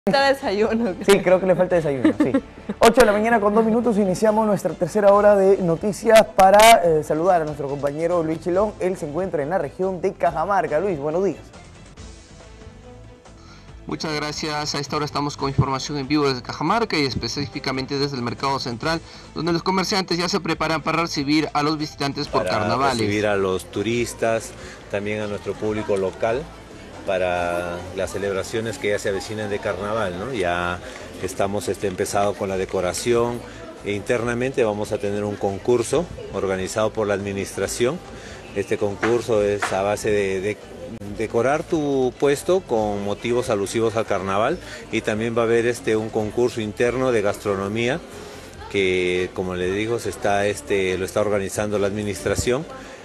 Falta desayuno. Sí, creo que le falta desayuno, sí. 8 de la mañana con 2 minutos iniciamos nuestra tercera hora de noticias para saludar a nuestro compañero Luis Chilón. Él se encuentra en la región de Cajamarca. Luis, buenos días. Muchas gracias. A esta hora estamos con información en vivo desde Cajamarca y específicamente desde el Mercado Central, donde los comerciantes ya se preparan para recibir a los visitantes por carnavales. Para recibir a los turistas, también a nuestro público local, para las celebraciones que ya se avecinan de carnaval, ¿no? Ya estamos empezado con la decoración e internamente vamos a tener un concurso organizado por la administración. Este concurso es a base de decorar tu puesto con motivos alusivos al carnaval, y también va a haber un concurso interno de gastronomía que, como le digo, lo está organizando la administración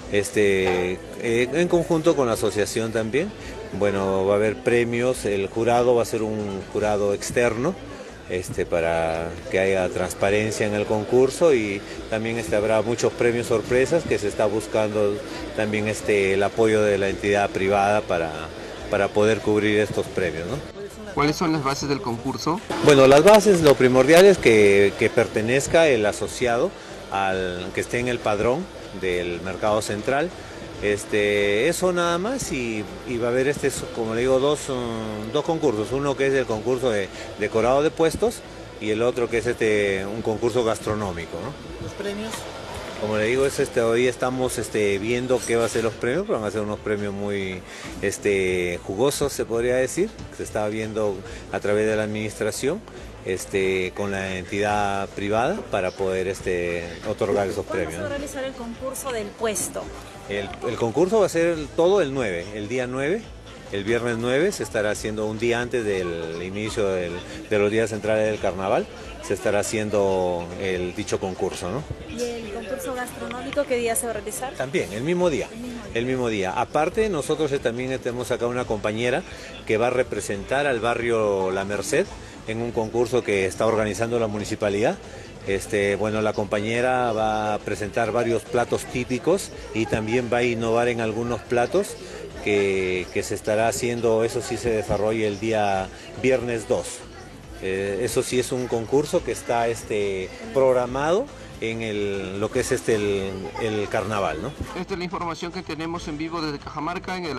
en conjunto con la asociación también. Bueno, va a haber premios, el jurado va a ser un jurado externo para que haya transparencia en el concurso, y también habrá muchos premios sorpresas que se está buscando también el apoyo de la entidad privada para poder cubrir estos premios, ¿no? ¿Cuáles son las bases del concurso? Bueno, las bases, lo primordial es que pertenezca el asociado que esté en el padrón del Mercado Central. Eso nada más, y va a haber como le digo, dos concursos. Uno que es el concurso de decorado de puestos, y el otro que es un concurso gastronómico, ¿no? ¿Los premios? Como le digo, hoy estamos viendo qué va a ser los premios, pero van a ser unos premios muy jugosos, se podría decir. Se está viendo a través de la administración con la entidad privada para poder otorgar esos premios. ¿Cuándo se va a realizar el concurso del puesto? El concurso va a ser todo el día 9, el viernes 9 se estará haciendo un día antes del inicio de los días centrales del carnaval, se estará haciendo dicho concurso, ¿no? ¿Y el concurso gastronómico qué día se va a realizar? También, el mismo día. Aparte, nosotros también tenemos acá una compañera que va a representar al barrio La Merced en un concurso que está organizando la municipalidad. Bueno, la compañera va a presentar varios platos típicos y también va a innovar en algunos platos que se estará haciendo. Eso sí se desarrolla el día viernes 2. Eso sí es un concurso que está programado en lo que es el carnaval, ¿no? Esta es la información que tenemos en vivo desde Cajamarca en el